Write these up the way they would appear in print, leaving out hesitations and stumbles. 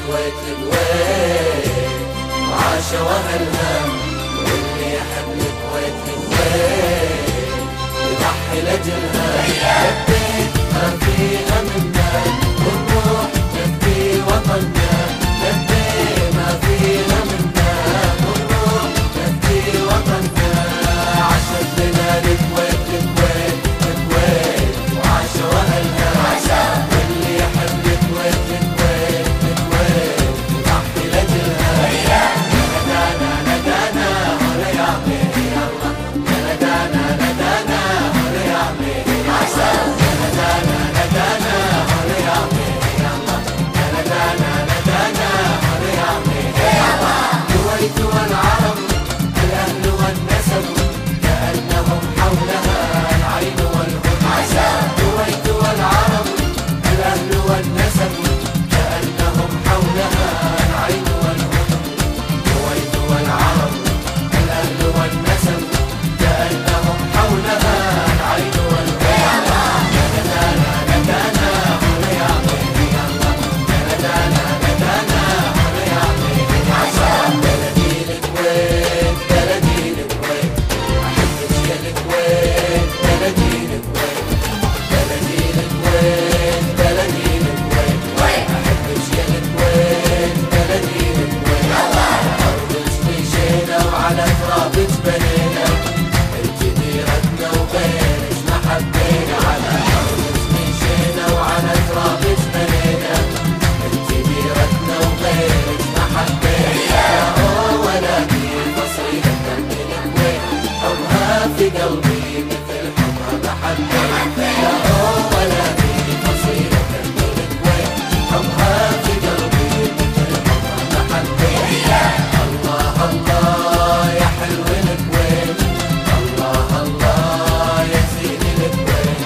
الكويت الكويت وعاش واهلها، واللي يحب الكويت الكويت يضحي لاجلها. لبيت ما فيها منا ونروح نفدي وطننا، لبيت ما فيها منا ونروح نفدي وطننا. عاشت لنا الكويت الكويت الكويت وعاش واهلها، واللي يحب الكويت الكويت الكويت يضحي لاجلها. يا ندانا ندانا هلا يا عمي يلا، يا ندانا ندانا هلا يا عمي يلا، يا ندانا ندانا هلا يا عمي يلا، يا ندانا ندانا هلا يا عمي يلا. الكويت والعرب الأهل والنسب كأنهم حولها العين والهدى. الكويت والعرب الأهل والنسب كأنهم حولها العين والهدى. الكويت والعرب الأهل والنسب كأنهم حولها العين والهدى. يا ندانا ندانا هلا يا عمي يلا، يا ندانا ندانا هلا يا عمي يلا. بلدي الكويت بلدي الكويت أحبك يا الكويت بلدي الكويت، بلدي الكويت بلدي الكويت أحبك يا الكويت بلدي الكويت. أرضك مشينا وعلى ترابك بنينا، انت ديرتنا وغيرك ما حبينا. على أرضك مشينا وعلى ترابك بنينا، انت ديرتنا وغيرك ما حبينا. يا ولدي فصيلة من الكويت حبها في قلبي مثل حبها ما حبينا. يا ولدي فصيلة من الكويت حبها في قلبي مثل حبها ما حبينا. الله الله يا حلو الكويت، الله الله يا زين الكويت،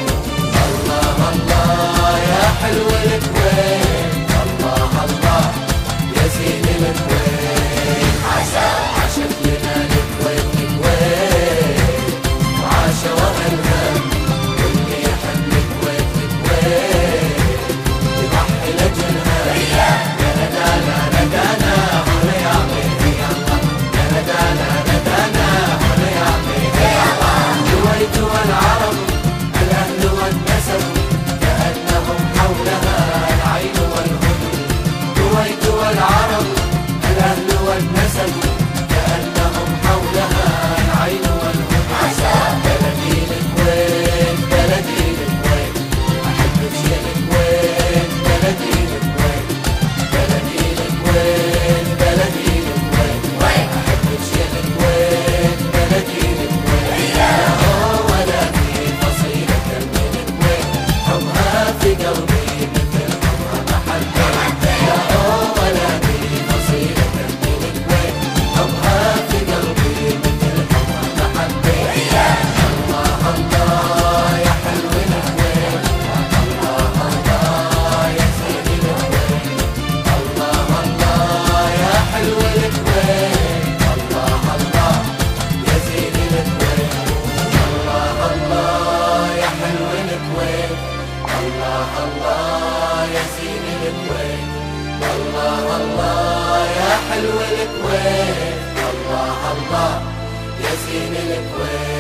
الله الله يا حلو الكويت، الله الله يا زين الكويت. عاشت لنا الكويت الكويت وعاش واهلها، واللي يحب الكويت الكويت يضحي لاجلها. يا ندانا ندانا هلا يا عمي يلا، يا ندانا ندانا هلا يا عمي يلا. الكويت والعرب الأهل والنسب كأنهم حولها العين والهدى. الكويت والعرب الأهل والنسب كأنهم حولها العين والهدى. بلدي الكويت بلدي الكويت أحبك يا الكويت بلدي الكويت، بلدي الكويت بلدي الكويت أحبك يا الكويت بلدي الكويت. يا ولدي فصيلة من الكويت حبها في قلبي مثل حبها ما حبينا. يا ولدي فصيلة من الكويت حبها في قلبي مثل حبها ما حبينا. الله الله يا حلو الكويت، الله الله يا زين الكويت، الله الله يا حلو الكويت، الله الله يا زين الكويت. الله الله يا حلو الكويت، الله الله يا زين الكويت، الله الله يا حلو الكويت، الله الله يا زين الكويت.